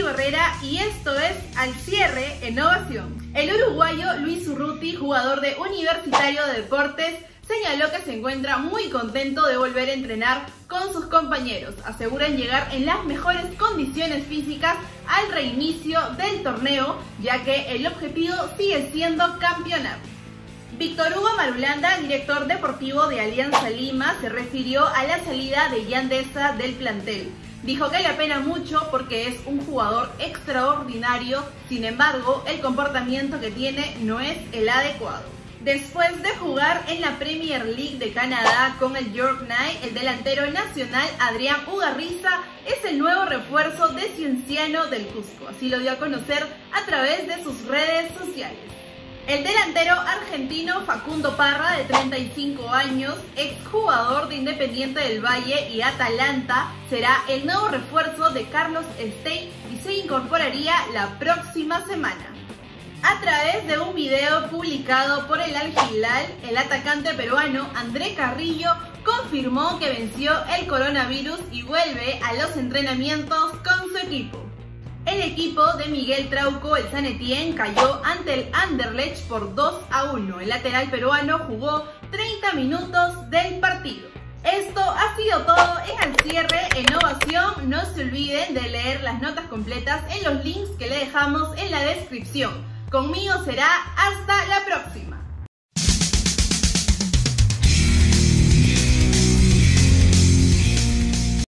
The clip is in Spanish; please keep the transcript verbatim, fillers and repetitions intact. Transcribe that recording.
Herrera y esto es Al Cierre en Ovación. El uruguayo Luis Urruti, jugador de Universitario de Deportes, señaló que se encuentra muy contento de volver a entrenar con sus compañeros. Aseguran llegar en las mejores condiciones físicas al reinicio del torneo, ya que el objetivo sigue siendo campeonar. Víctor Hugo Marulanda, director deportivo de Alianza Lima, se refirió a la salida de Yandesa del plantel. Dijo que le apena mucho porque es un jugador extraordinario, sin embargo, el comportamiento que tiene no es el adecuado. Después de jugar en la Premier League de Canadá con el York Knights, el delantero nacional Adrián Ugarriza es el nuevo refuerzo de Cienciano del Cusco. Así lo dio a conocer a través de sus redes sociales. El delantero argentino Facundo Parra, de treinta y cinco años, exjugador de Independiente del Valle y Atalanta, será el nuevo refuerzo de Carlos Stein y se incorporaría la próxima semana. A través de un video publicado por el Al Hilal, el atacante peruano André Carrillo confirmó que venció el coronavirus y vuelve a los entrenamientos con su equipo. El equipo de Miguel Trauco, el San Etienne, cayó ante el Anderlecht por dos a uno. El lateral peruano jugó treinta minutos del partido. Esto ha sido todo en Al Cierre en Ovación. No se olviden de leer las notas completas en los links que le dejamos en la descripción. Conmigo será hasta la próxima.